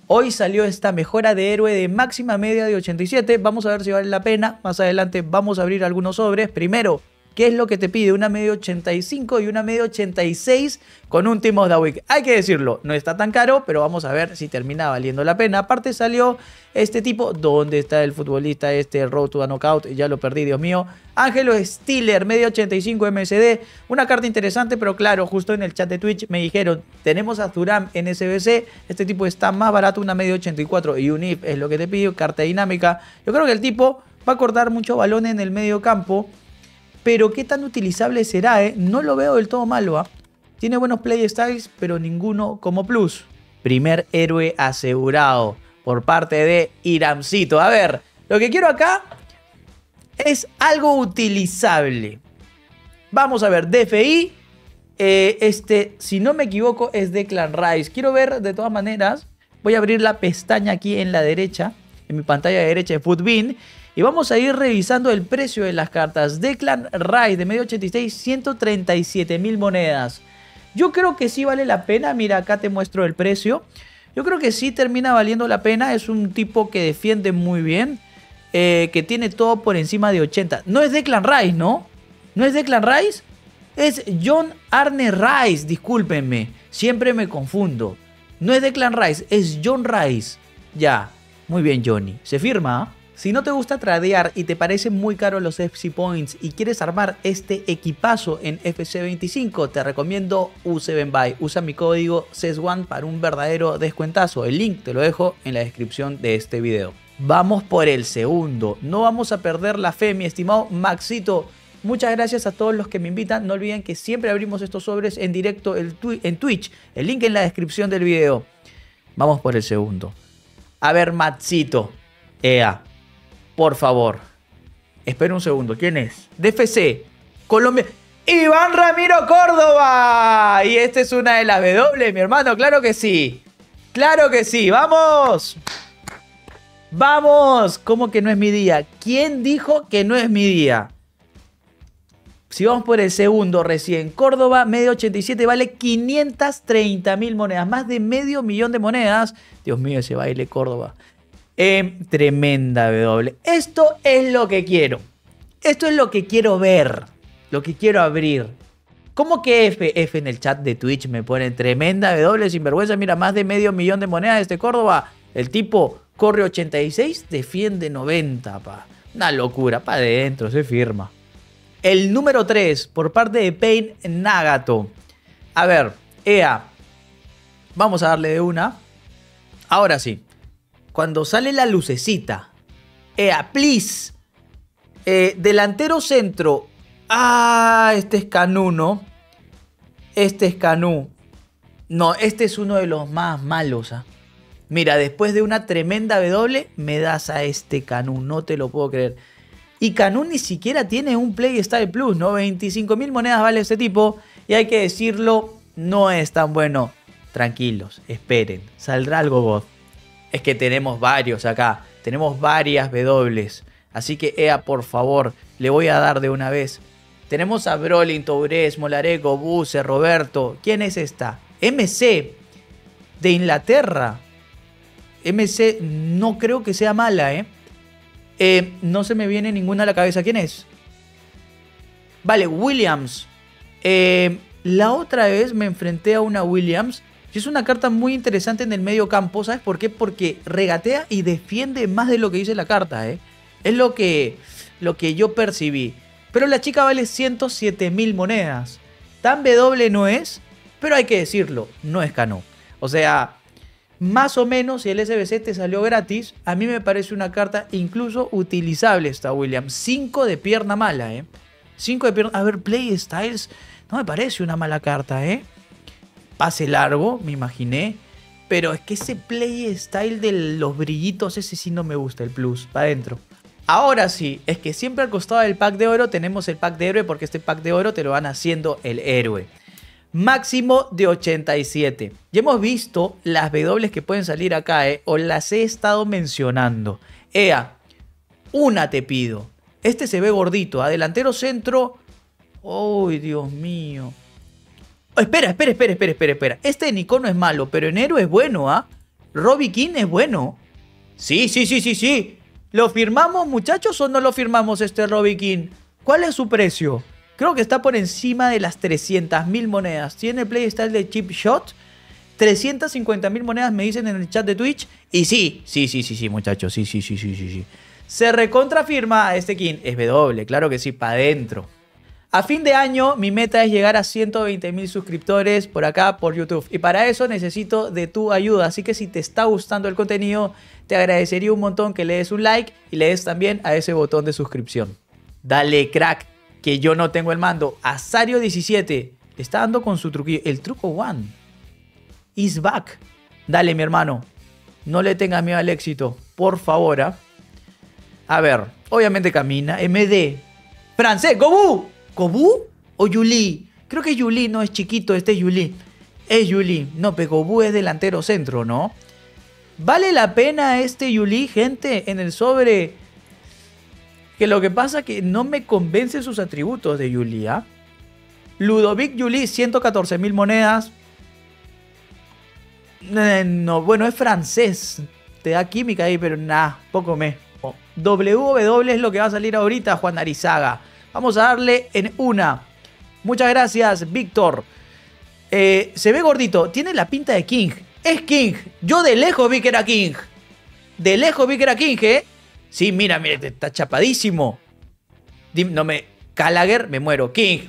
Hoy salió esta mejora de héroe de máxima media de 87. Vamos a ver si vale la pena. Más adelante vamos a abrir algunos sobres. Primero, ¿qué es lo que te pide? Una media 85 y una media 86 con un Team of the Week. Hay que decirlo, no está tan caro, pero vamos a ver si termina valiendo la pena. Aparte salió este tipo. ¿Dónde está el futbolista este? El Road to a Knockout. Ya lo perdí, Dios mío. Ángelo Stiller, media 85 MSD. Una carta interesante, pero claro, justo en el chat de Twitch me dijeron, tenemos a Thuram en SBC. Este tipo está más barato, una media 84 y un IF es lo que te pido. Carta dinámica. Yo creo que el tipo va a cortar mucho balón en el medio campo. Pero qué tan utilizable será, ¿eh? No lo veo del todo malo, ¿eh? Tiene buenos playstyles, pero ninguno como plus. Primer héroe asegurado por parte de Iramcito. A ver, lo que quiero acá es algo utilizable. Vamos a ver, DFI. Si no me equivoco, es Declan Rice. Quiero ver, de todas maneras, voy a abrir la pestaña aquí en la derecha, en mi pantalla de derecha de Futbin. Y vamos a ir revisando el precio de las cartas. Declan Rice de medio 86, 137.000 monedas. Yo creo que sí vale la pena. Mira, acá te muestro el precio. Yo creo que sí termina valiendo la pena. Es un tipo que defiende muy bien. Que tiene todo por encima de 80. No es Declan Rice, ¿no? ¿No es Declan Rice? Es John Arne Rice. Discúlpenme. Siempre me confundo. No es Declan Rice, es John Rice. Ya. Muy bien, Johnny. Se firma, ¿eh? Si no te gusta tradear y te parecen muy caros los FC Points y quieres armar este equipazo en FC25, te recomiendo U7Buy. Usa mi código CES1 para un verdadero descuentazo. El link te lo dejo en la descripción de este video. Vamos por el segundo. No vamos a perder la fe, mi estimado Maxito. Muchas gracias a todos los que me invitan. No olviden que siempre abrimos estos sobres en directo en Twitch. El link en la descripción del video. Vamos por el segundo. A ver, Maxito. Ea. Por favor. Espera un segundo. ¿Quién es? DFC. Colombia. Iván Ramiro Córdoba. Y esta es una de las W, mi hermano. Claro que sí. Claro que sí. ¡Vamos! ¡Vamos! ¿Cómo que no es mi día? ¿Quién dijo que no es mi día? Si vamos por el segundo recién. Córdoba, medio 87, vale 530.000 monedas. Más de medio millón de monedas. Dios mío, ese baile Córdoba. Tremenda W. Esto es lo que quiero. Esto es lo que quiero ver. Lo que quiero abrir. ¿Cómo que F en el chat de Twitch me ponen tremenda W sinvergüenza? Mira, más de medio millón de monedas este Córdoba. El tipo corre 86, defiende 90, pa. Una locura, pa' adentro, se firma. El número 3, por parte de Pain Nagato. A ver, EA. Vamos a darle de una. Ahora sí. Cuando sale la lucecita. Please. Delantero centro. Este es Canú, ¿no? Este es Canú. No, este es uno de los más malos, ¿ah? Mira, después de una tremenda W, me das a este Canú. No te lo puedo creer. Y Canú ni siquiera tiene un Playstyle Plus, ¿no? 25.000 monedas vale este tipo. Y hay que decirlo, no es tan bueno. Tranquilos, esperen. Saldrá algo God. Es que tenemos varios acá. Tenemos varias W. Así que, EA, por favor, le voy a dar de una vez. Tenemos a Brolin, Tourés, Molareco, Buse, Roberto. ¿Quién es esta? MC. De Inglaterra. MC no creo que sea mala, ¿eh? No se me viene ninguna a la cabeza. ¿Quién es? Vale, Williams. La otra vez me enfrenté a una Williams. Es una carta muy interesante en el medio campo. ¿Sabes por qué? Porque regatea y defiende más de lo que dice la carta, ¿eh? Es lo que yo percibí. Pero la chica vale 107.000 monedas. Tan W no es, pero hay que decirlo, no es Canú. O sea, más o menos si el SBC te salió gratis, a mí me parece una carta incluso utilizable esta Williams. 5 de pierna mala, ¿eh? 5 de pierna... A ver, Playstyles no me parece una mala carta, ¿eh? Pase largo, me imaginé. Pero es que ese playstyle de los brillitos, ese sí no me gusta, el plus, para adentro. Ahora sí, es que siempre al costado del pack de oro tenemos el pack de héroe, porque este pack de oro te lo van haciendo el héroe. Máximo de 87. Ya hemos visto las W que pueden salir acá, o las he estado mencionando. EA, una te pido. Este se ve gordito, delantero centro. ¡Uy, Dios mío! Oh, espera. Este de Nico no es malo, pero en héroe es bueno, ¿ah? Robbie King es bueno. Sí, sí, sí, sí, sí. ¿Lo firmamos, muchachos, o no lo firmamos este Robbie King? ¿Cuál es su precio? Creo que está por encima de las 300.000 monedas. Tiene el playstyle de Chip Shot. 350.000 monedas me dicen en el chat de Twitch. Y sí, sí, sí, sí, sí, muchachos. Sí, sí, sí, sí, sí, sí. Se recontrafirma a este King. Es W, claro que sí, para adentro. A fin de año, mi meta es llegar a 120.000 suscriptores por acá, por YouTube. Y para eso necesito de tu ayuda. Así que si te está gustando el contenido, te agradecería un montón que le des un like y le des también a ese botón de suscripción. Dale, crack, que yo no tengo el mando. Azario17 le está dando con su truquillo. El truco one is back. Dale, mi hermano. No le tengas miedo al éxito, por favor. ¿Eh? A ver, obviamente camina. MD. Francés, Gobu. ¿Gobu o Yuli? Creo que Yuli, no es chiquito, este es Yuli. Es Yuli. No, pero Gobu es delantero centro, ¿no? ¿Vale la pena este Yuli, gente, en el sobre? Que lo que pasa es que no me convencen sus atributos de Yuli, ¿ah? Ludovic Yuli, 114.000 monedas. No, bueno, es francés. Te da química ahí, pero nada, poco me. WW es lo que va a salir ahorita, Juan Arizaga. Vamos a darle en una. Muchas gracias, Víctor. Se ve gordito. Tiene la pinta de King. Es King. Yo de lejos vi que era King. De lejos vi que era King, ¿eh? Sí, mira, mira, está chapadísimo. No me... Gallagher, me muero. King.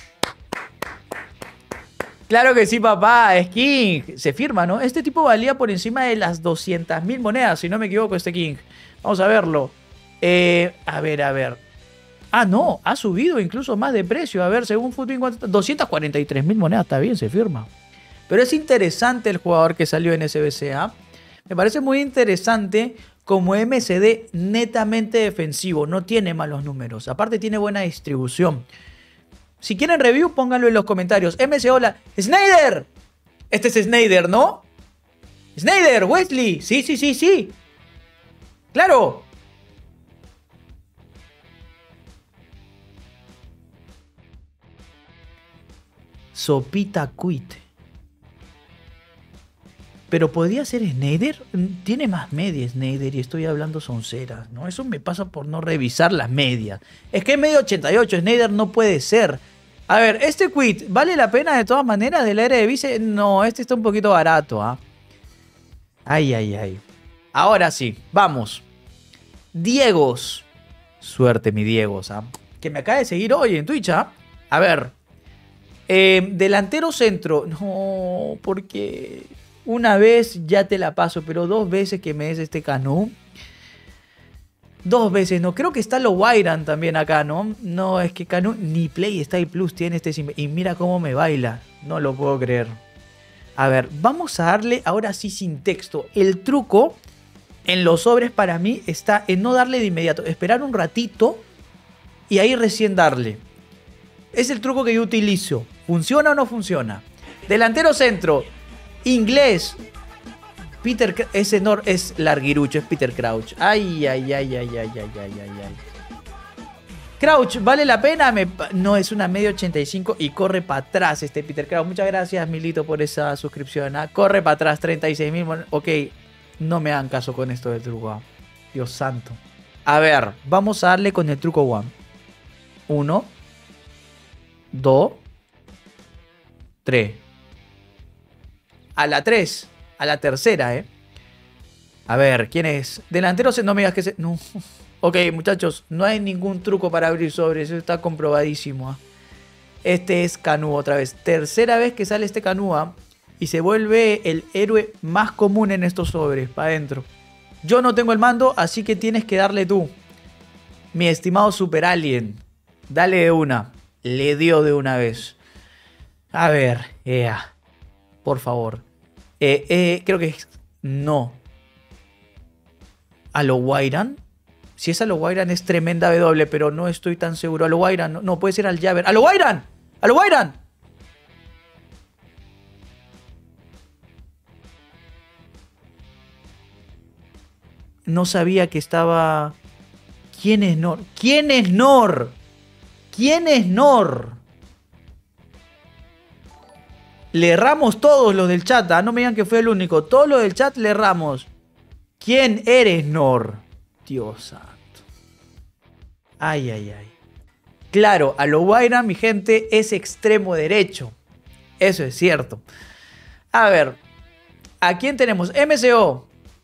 Claro que sí, papá. Es King. Se firma, ¿no? Este tipo valía por encima de las 200.000 monedas, si no me equivoco, este King. Vamos a verlo. A ver, a ver. Ah, no, ha subido incluso más de precio. A ver, según Footbin, 243.000 monedas, está bien, se firma. Pero es interesante el jugador que salió en SBCA. Me parece muy interesante como MCD netamente defensivo. No tiene malos números. Aparte tiene buena distribución. Si quieren review, pónganlo en los comentarios. MC, hola. ¡Snyder! Este es Snyder, ¿no? ¡Snyder! ¡Wesley! Sí, sí, sí, sí. ¡Claro! Sopita Quit. Pero podría ser Snyder. Tiene más medias Snyder y estoy hablando sonceras, ¿no? Eso me pasa por no revisar las medias. Es que es medio 88. Snyder no puede ser. A ver, este Quit, ¿vale la pena de todas maneras del Eredivisie? No, este está un poquito barato, ¿ah? Ay, ay, ay. Ahora sí, vamos. Diegos. Suerte, mi Diegos, ¿ah? Que me acaba de seguir hoy en Twitch, ¿ah? A ver. Delantero centro. No, porque una vez ya te la paso, pero dos veces que me des este Canú. Dos veces, no. Creo que está lo Wairan también acá, ¿no? No, es que Canú ni Play Style Plus tiene este. Y mira cómo me baila. No lo puedo creer. A ver, vamos a darle ahora sí sin texto. El truco en los sobres para mí está en no darle de inmediato. Esperar un ratito y ahí recién darle. Es el truco que yo utilizo. ¿Funciona o no funciona? Delantero centro. Inglés. Peter, ese no es larguirucho, es Peter Crouch. Ay, ay, ay, ay, ay, ay, ay, ay, ay. Crouch, ¿vale la pena? No, es una media 85 y corre para atrás este Peter Crouch. Muchas gracias, Milito, por esa suscripción. ¿Ah? Corre para atrás, 36.000. Ok, no me hagan caso con esto del truco. ¿Ah? Dios santo. A ver, vamos a darle con el truco one. 1, 2, 3. A la 3. A la tercera, ¿eh? A ver, ¿quién es? Delantero, no me digas que se... No. Ok, muchachos, no hay ningún truco para abrir sobres. Eso está comprobadísimo. ¿Eh? Este es Canú otra vez. Tercera vez que sale este Canú. ¿Eh? Y se vuelve el héroe más común en estos sobres. Para adentro. Yo no tengo el mando, así que tienes que darle tú. Mi estimado Super Alien. Dale de una. Le dio de una vez. A ver. Por favor. Creo que es... No. ¿A lo Wairan? Si es a lo Wairan es tremenda W, pero no estoy tan seguro. A lo Wairan. No, puede ser al Javer. ¡A lo Wairan! ¡A lo Wairan! No sabía que estaba... ¿Quién es Nor? ¿Quién es Nor? ¿Quién es Nor? Le erramos todos los del chat, ¿ah? No me digan que fue el único. Todos los del chat le erramos. ¿Quién eres, Nor? Dios santo. Ay, ay, ay. Claro, a lo Guaira, mi gente, es extremo derecho. Eso es cierto. A ver, ¿a quién tenemos? MCO.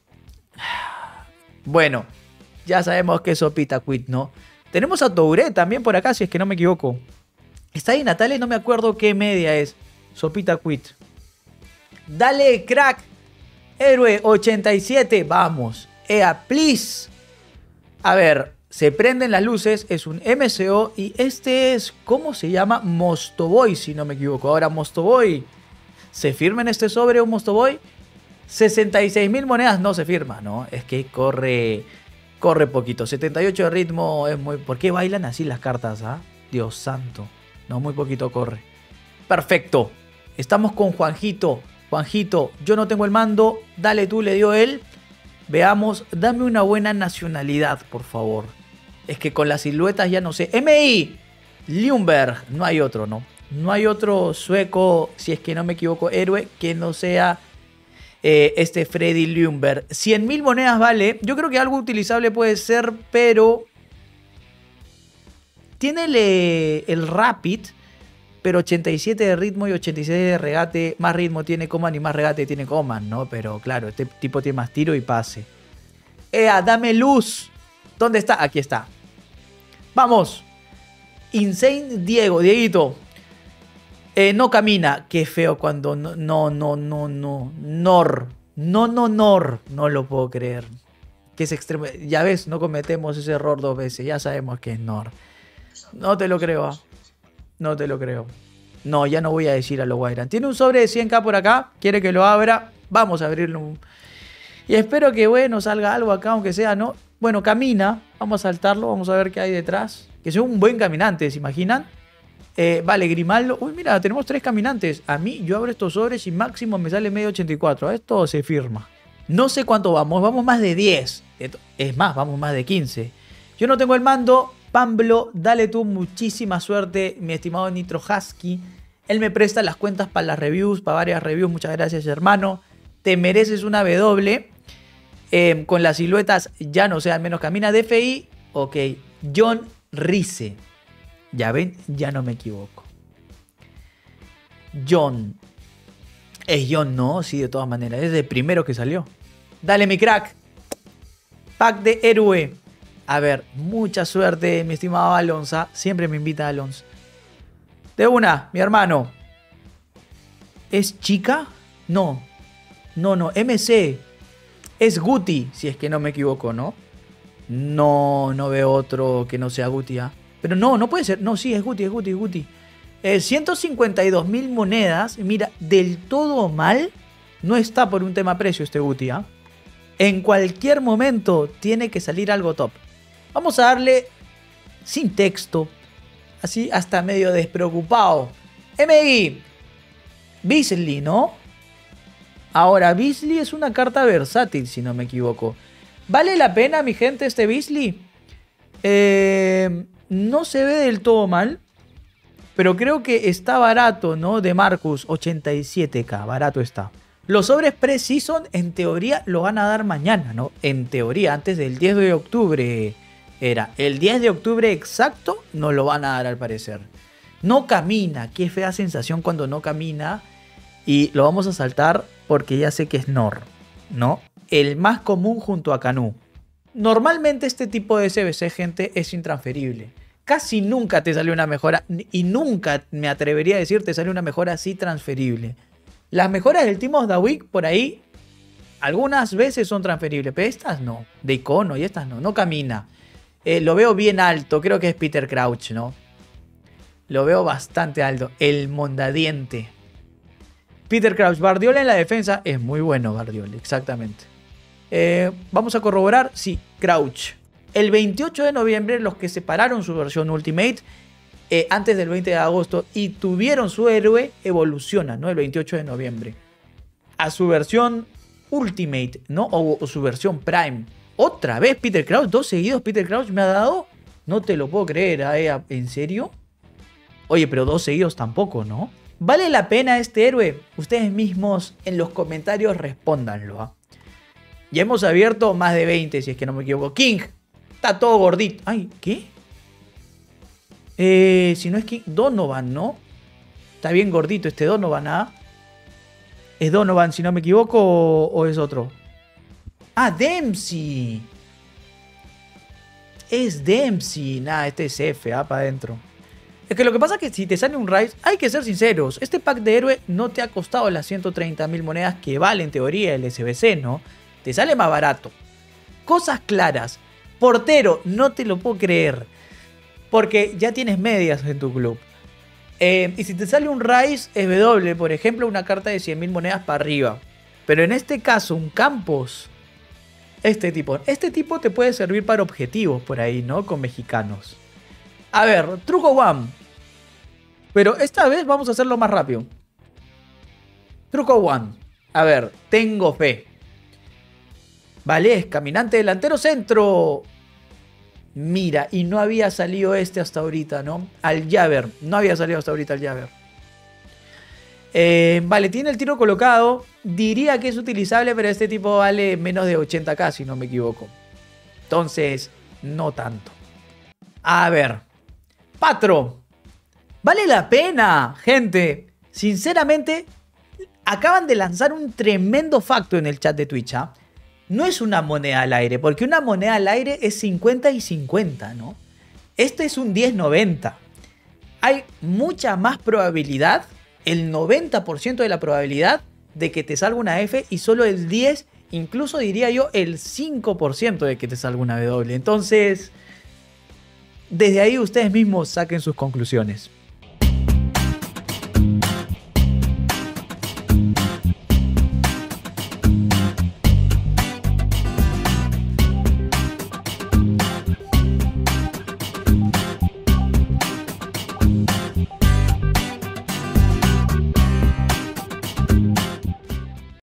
Bueno, ya sabemos que es Sopita Quit, ¿no? Tenemos a Touré también por acá, si es que no me equivoco. Está ahí Natales, no me acuerdo qué media es. Sopita Quit. Dale, crack. Héroe 87. Vamos. Ea, please. A ver, se prenden las luces. Es un MCO. Y este es, ¿cómo se llama? Mostoboy, si no me equivoco. Ahora, Mostoboy. ¿Se firma en este sobre un Mostoboy? 66.000 monedas no se firma, ¿no? Es que corre poquito. 78 de ritmo es muy... ¿Por qué bailan así las cartas, ah? Dios santo. No, muy poquito corre. Perfecto. Estamos con Juanjito. Juanjito, yo no tengo el mando. Dale tú, le dio él. Veamos, dame una buena nacionalidad, por favor. Es que con las siluetas ya no sé. MI Ljungberg. No hay otro, ¿no? No hay otro sueco, si es que no me equivoco, héroe, que no sea este Freddy Ljungberg. 100.000 monedas vale. Yo creo que algo utilizable puede ser, pero... Tiene el Rapid... Pero 87 de ritmo y 86 de regate. Más ritmo tiene Coman y más regate tiene Coman, ¿no? Pero claro, este tipo tiene más tiro y pase. ¡Ea, dame luz! ¿Dónde está? Aquí está. ¡Vamos! Insane Diego, Dieguito. No camina. Qué feo cuando no. Nor. No lo puedo creer. Que es extremo. Ya ves, no cometemos ese error 2 veces. Ya sabemos que es Nor. No te lo creo. No te lo creo. No, ya no voy a decir a lo Guayran. Tiene un sobre de 100k por acá. Quiere que lo abra. Vamos a abrirlo. Y espero que, bueno, salga algo acá, aunque sea, ¿no? Bueno, camina. Vamos a saltarlo. Vamos a ver qué hay detrás. Que sea un buen caminante, ¿se imaginan? Vale, Grimaldo. Uy, mira, tenemos 3 caminantes. A mí, yo abro estos sobres y máximo me sale medio 84. Esto se firma. No sé cuánto vamos. Vamos más de 10. Es más, vamos más de 15. Yo no tengo el mando. Pamblo, dale tú muchísima suerte, mi estimado Nitro Husky. Él me presta las cuentas para las reviews, para varias reviews. Muchas gracias, hermano. Te mereces una W. Con las siluetas, ya no sé, al menos camina. DFI, ok. John Rice. Ya ven, ya no me equivoco. John. Es John, ¿no? Sí, de todas maneras. Es el primero que salió. Dale, mi crack. Pack de héroe. A ver, mucha suerte, mi estimado Alonso. Siempre me invita a Alonso. De una, mi hermano. ¿Es chica? No. No, MC. Es Guti, si es que no me equivoco, ¿no? No veo otro que no sea Guti, ¿ah? Pero no puede ser. No, sí, es Guti. 152.000 monedas. Mira, del todo mal. No está por un tema precio este Guti, ¿ah? En cualquier momento tiene que salir algo top. Vamos a darle sin texto, así hasta medio despreocupado. MI, Beasley, ¿no? Ahora, Beasley es una carta versátil, si no me equivoco. ¿Vale la pena, mi gente, este Beasley? No se ve del todo mal, pero creo que está barato, ¿no? De Marcus, 87k, barato está. Los sobres pre-season, en teoría, lo van a dar mañana, ¿no? En teoría, antes del 10 de octubre... Era el 10 de octubre exacto, nos lo van a dar al parecer. No camina, qué fea sensación cuando no camina. Y lo vamos a saltar porque ya sé que es Nor, ¿no? El más común junto a Canú. Normalmente este tipo de SBC, gente, es intransferible. Casi nunca te sale una mejora y nunca me atrevería a decir te sale una mejora así transferible. Las mejoras del Team of the Week por ahí, algunas veces son transferibles, pero estas no. De icono y estas no camina. Lo veo bien alto, creo que es Peter Crouch, ¿no? Lo veo bastante alto. El mondadiente. Peter Crouch. Bardiola en la defensa. Es muy bueno Bardiola, exactamente. Vamos a corroborar. Sí, Crouch. El 28 de noviembre, los que separaron su versión Ultimate antes del 20 de agosto y tuvieron su héroe, evolucionan, ¿no? El 28 de noviembre. A su versión Ultimate, ¿no? O su versión Prime. Otra vez Peter Crouch, 2 seguidos Peter Crouch me ha dado. No te lo puedo creer, ¿en serio? Oye, pero 2 seguidos tampoco, ¿no? ¿Vale la pena este héroe? Ustedes mismos en los comentarios respóndanlo. ¿Ah? Ya hemos abierto más de 20, si es que no me equivoco. King, está todo gordito. Ay, ¿qué? Si no es King, Donovan, ¿no? Está bien gordito este Donovan, ¿ah? ¿Es Donovan, si no me equivoco, o es otro? Ah, Dempsey. Es Dempsey. Nah, este es F, para adentro. Es que lo que pasa es que si te sale un Rise, hay que ser sinceros. Este pack de héroe no te ha costado las 130.000 monedas que vale en teoría el SBC, ¿no? Te sale más barato. Cosas claras. Portero, no te lo puedo creer. Porque ya tienes medias en tu club. Y si te sale un Rise SW, por ejemplo, una carta de 100.000 monedas para arriba. Pero en este caso, un Campos. Este tipo te puede servir para objetivos por ahí, ¿no? Con mexicanos. A ver, truco one. Pero esta vez vamos a hacerlo más rápido. Truco one. A ver, tengo fe. Vale, es caminante delantero centro. Mira, y no había salido este hasta ahorita, ¿no? Al Javer. No había salido hasta ahorita al Javer. Vale, tiene el tiro colocado. Diría que es utilizable, pero este tipo vale menos de 80k, si no me equivoco. Entonces, no tanto. A ver. Patro. Vale la pena, gente. Sinceramente, acaban de lanzar un tremendo facto en el chat de Twitch, ¿ah? No es una moneda al aire, porque una moneda al aire es 50 y 50, ¿no? Este es un 10-90. Hay mucha más probabilidad, el 90% de la probabilidad de que te salga una F y solo el 10, incluso diría yo el 5% de que te salga una W. Entonces, desde ahí ustedes mismos saquen sus conclusiones.